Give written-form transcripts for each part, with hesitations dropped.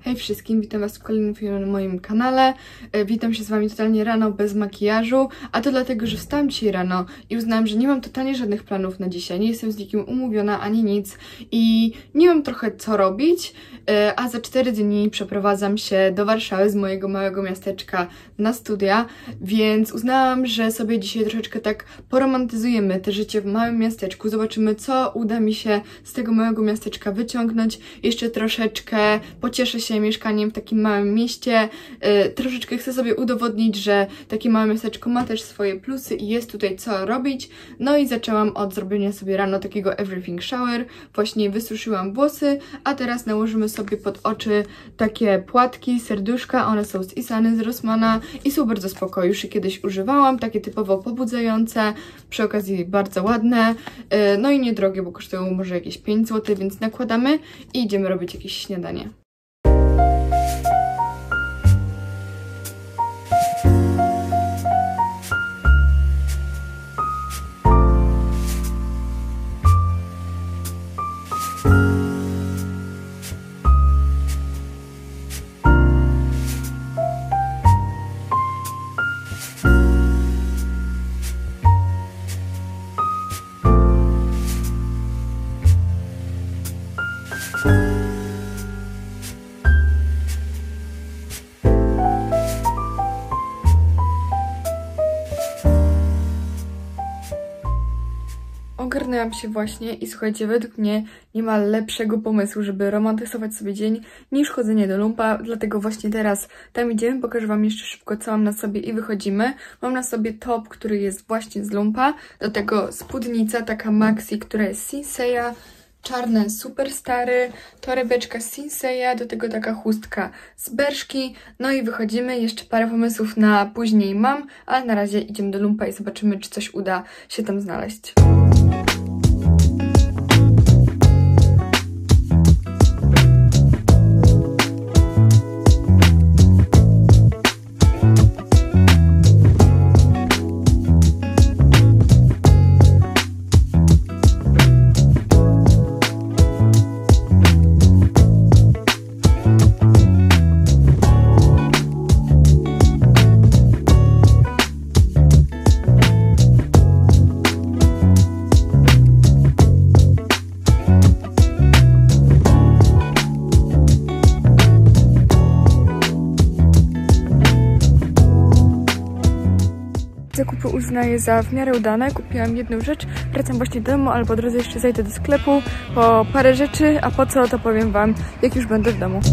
Hej wszystkim, witam was w kolejnym filmie na moim kanale. Witam się z wami totalnie rano, bez makijażu, a to dlatego, że wstałam dzisiaj rano i uznałam, że nie mam totalnie żadnych planów na dzisiaj. Nie jestem z nikim umówiona ani nic i nie mam trochę co robić, a za 4 dni przeprowadzam się do Warszawy z mojego małego miasteczka na studia, więc uznałam, że sobie dzisiaj troszeczkę tak poromantyzujemy te życie w małym miasteczku. Zobaczymy, co uda mi się z tego małego miasteczka wyciągnąć. Jeszcze troszeczkę pocieszę się mieszkaniem w takim małym mieście. Troszeczkę chcę sobie udowodnić, że takie małe miasteczko ma też swoje plusy i jest tutaj co robić. No i zaczęłam od zrobienia sobie rano takiego everything shower. Właśnie wysuszyłam włosy, a teraz nałożymy sobie pod oczy takie płatki, serduszka. One są z Isany, z Rossmana i są bardzo spoko. Już je kiedyś używałam, takie typowo pobudzające, przy okazji bardzo ładne. No i niedrogie, bo kosztują może jakieś 5 zł, więc nakładamy i idziemy robić jakieś śniadanie. Ogarnęłam się właśnie i słuchajcie, według mnie nie ma lepszego pomysłu, żeby romantyzować sobie dzień niż chodzenie do lumpa, dlatego właśnie teraz tam idziemy, pokażę wam jeszcze szybko, co mam na sobie i wychodzimy. Mam na sobie top, który jest właśnie z lumpa, do tego spódnica taka maxi, która jest Sinseya, czarne superstary, torebeczka z Sinseya, do tego taka chustka z Bershki, no i wychodzimy. Jeszcze parę pomysłów na później mam, ale na razie idziemy do lumpa i zobaczymy, czy coś uda się tam znaleźć. Zakupy uznaję za w miarę udane. Kupiłam jedną rzecz, wracam właśnie do domu, ale po drodze jeszcze zajdę do sklepu po parę rzeczy, a po co, to powiem wam, jak już będę w domu.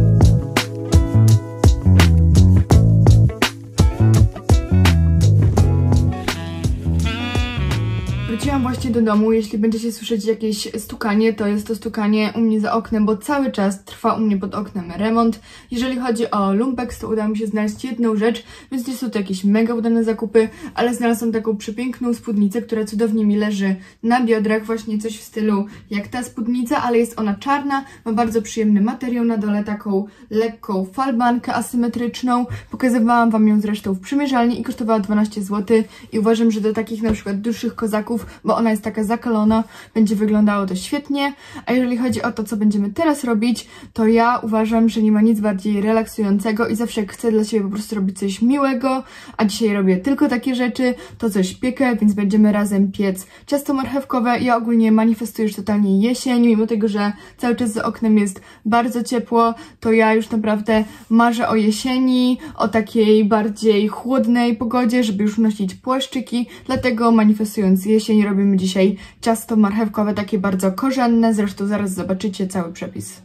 Wróciłam właśnie do domu. Jeśli będziecie słyszeć jakieś stukanie, to jest to stukanie u mnie za oknem, bo cały czas trwa u mnie pod oknem remont. Jeżeli chodzi o lumpex, to udało mi się znaleźć jedną rzecz, więc nie są to jakieś mega udane zakupy, ale znalazłam taką przepiękną spódnicę, która cudownie mi leży na biodrach, właśnie coś w stylu jak ta spódnica, ale jest ona czarna, ma bardzo przyjemny materiał, na dole taką lekką falbankę asymetryczną. Pokazywałam wam ją zresztą w przymierzalni i kosztowała 12 zł i uważam, że do takich na przykład dłuższych kozaków, bo ona jest taka zakalona, będzie wyglądało to świetnie. A jeżeli chodzi o to, co będziemy teraz robić, to ja uważam, że nie ma nic bardziej relaksującego i zawsze jak chcę dla siebie po prostu robić coś miłego, a dzisiaj robię tylko takie rzeczy, to coś piekę, więc będziemy razem piec ciasto marchewkowe. Ja ogólnie manifestuję już totalnie jesień, mimo tego, że cały czas za oknem jest bardzo ciepło, to ja już naprawdę marzę o jesieni, o takiej bardziej chłodnej pogodzie, żeby już nosić płaszczyki, dlatego manifestując jesień robimy dzisiaj ciasto marchewkowe, takie bardzo korzenne, zresztą zaraz zobaczycie cały przepis.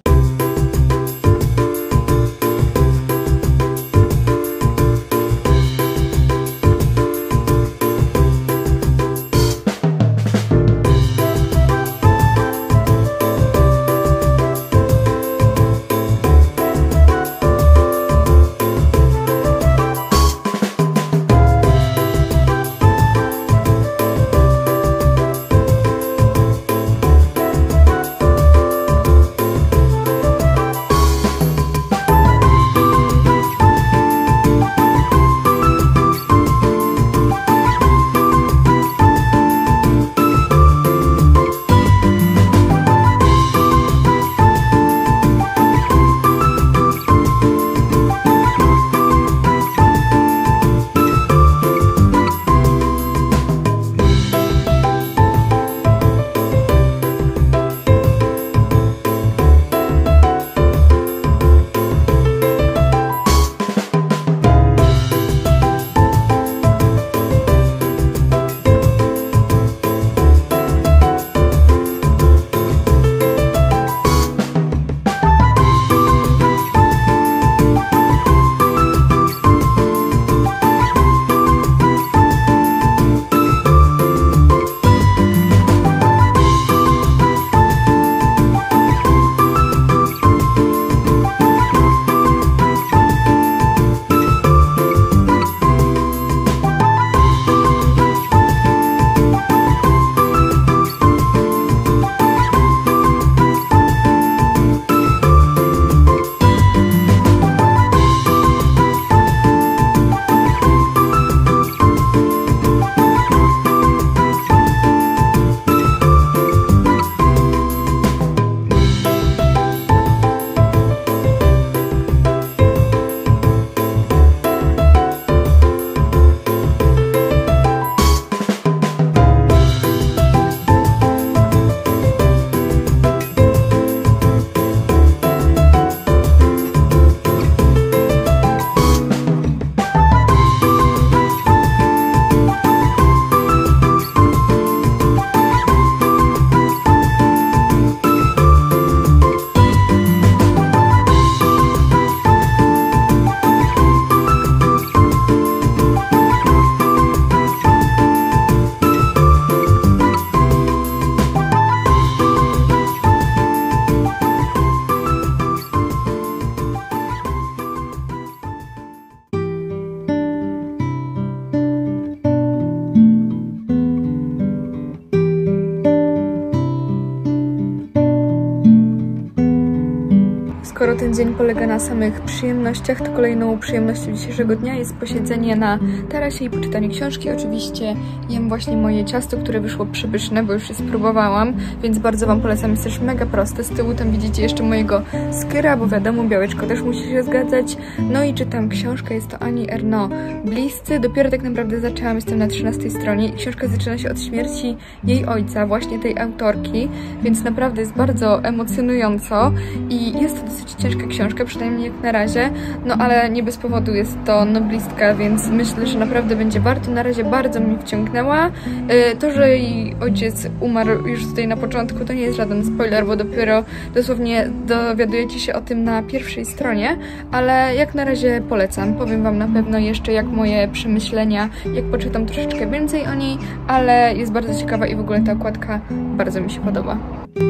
skoro ten dzień polega na samych przyjemnościach, to kolejną przyjemnością dzisiejszego dnia jest posiedzenie na tarasie i poczytanie książki. Oczywiście jem właśnie moje ciasto, które wyszło przepyszne, bo już je spróbowałam, więc bardzo Wam polecam. Jest też mega proste. Z tyłu tam widzicie jeszcze mojego skyra, bo wiadomo, białeczko też musi się zgadzać. No i czytam książkę, jest to Annie Ernaux Bliscy. Dopiero tak naprawdę zaczęłam, jestem na 13 stronie i książka zaczyna się od śmierci jej ojca, właśnie tej autorki, więc naprawdę jest bardzo emocjonująco i jest to dosyć ciężka książka, przynajmniej jak na razie, no ale nie bez powodu jest to noblistka, więc myślę, że naprawdę będzie warto. Na razie bardzo mnie wciągnęła. To, że jej ojciec umarł już tutaj na początku, to nie jest żaden spoiler, bo dopiero dosłownie dowiadujecie się o tym na pierwszej stronie, ale jak na razie polecam. Powiem Wam na pewno jeszcze jak moje przemyślenia, jak poczytam troszeczkę więcej o niej, ale jest bardzo ciekawa i w ogóle ta okładka bardzo mi się podoba.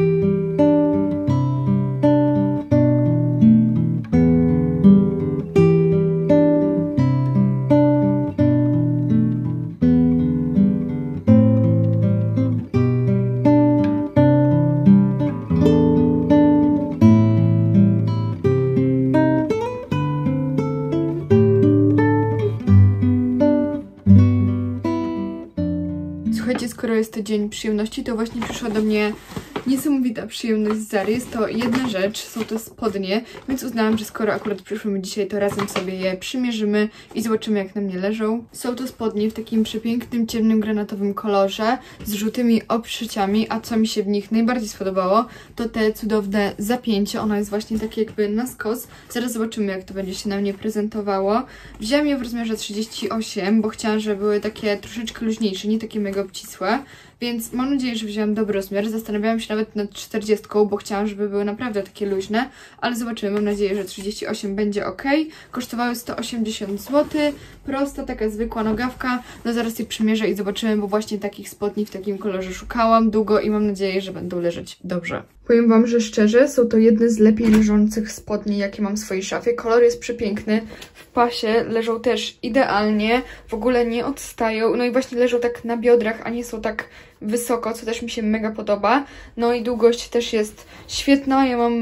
Słuchajcie, skoro jest to dzień przyjemności, to właśnie przyszła do mnie niesamowita przyjemność z Zary. Jest to jedna rzecz, są to spodnie, więc uznałam, że skoro akurat przyszły mi dzisiaj, to razem sobie je przymierzymy i zobaczymy, jak na mnie leżą. Są to spodnie w takim przepięknym, ciemnym, granatowym kolorze z żółtymi obszyciami, a co mi się w nich najbardziej spodobało, to te cudowne zapięcie. Ono jest właśnie takie jakby na skos. Zaraz zobaczymy, jak to będzie się na mnie prezentowało. Wzięłam je w rozmiarze 38, bo chciałam, żeby były takie troszeczkę luźniejsze, nie takie mega obcisłe. Więc mam nadzieję, że wziąłam dobry rozmiar. Zastanawiałam się nawet nad 40, bo chciałam, żeby były naprawdę takie luźne, ale zobaczymy. Mam nadzieję, że 38 będzie ok. Kosztowały 180 zł. Prosta, taka zwykła nogawka. No zaraz je przymierzę i zobaczymy, bo właśnie takich spodni w takim kolorze szukałam długo i mam nadzieję, że będą leżeć dobrze. Powiem Wam, że szczerze, są to jedne z lepiej leżących spodni, jakie mam w swojej szafie. Kolor jest przepiękny. W pasie leżą też idealnie. W ogóle nie odstają. No i właśnie leżą tak na biodrach, a nie są tak wysoko, co też mi się mega podoba. No i długość też jest świetna. Ja mam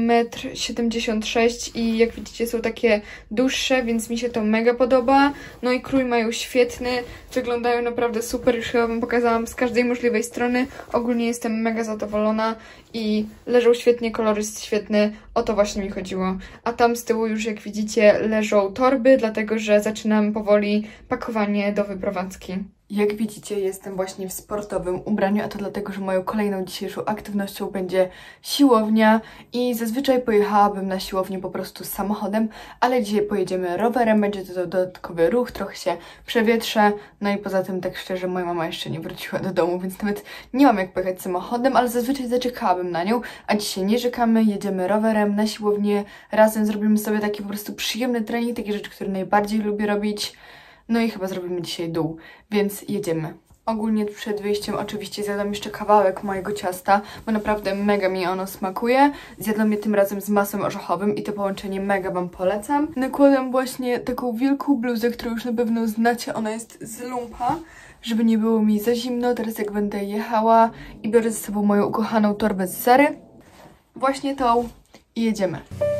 1,76 m i jak widzicie są takie dłuższe, więc mi się to mega podoba. No i krój mają świetny. Wyglądają naprawdę super. Już chyba Wam pokazałam z każdej możliwej strony. Ogólnie jestem mega zadowolona i leżą świetnie, kolor jest świetny. O to właśnie mi chodziło. A tam z tyłu już, jak widzicie, leżą torby, dlatego że zaczynam powoli pakowanie do wyprowadzki. Jak widzicie, jestem właśnie w sportowym ubraniu, a to dlatego, że moją kolejną dzisiejszą aktywnością będzie siłownia i zazwyczaj pojechałabym na siłownię po prostu samochodem, ale dzisiaj pojedziemy rowerem, będzie to dodatkowy ruch, trochę się przewietrzę, no i poza tym, tak szczerze, moja mama jeszcze nie wróciła do domu, więc nawet nie mam jak pojechać samochodem, ale zazwyczaj zaczekałabym na nią, a dzisiaj nie czekamy, jedziemy rowerem na siłownię, razem zrobimy sobie taki po prostu przyjemny trening, takie rzeczy, które najbardziej lubię robić. No i chyba zrobimy dzisiaj dół, więc jedziemy. Ogólnie przed wyjściem oczywiście zjadłam jeszcze kawałek mojego ciasta, bo naprawdę mega mi ono smakuje. Zjadłam je tym razem z masłem orzechowym i to połączenie mega Wam polecam. Nakładam właśnie taką wielką bluzę, którą już na pewno znacie, ona jest z lumpa, żeby nie było mi za zimno. Teraz jak będę jechała i biorę ze sobą moją ukochaną torbę z Zary, właśnie tą i jedziemy.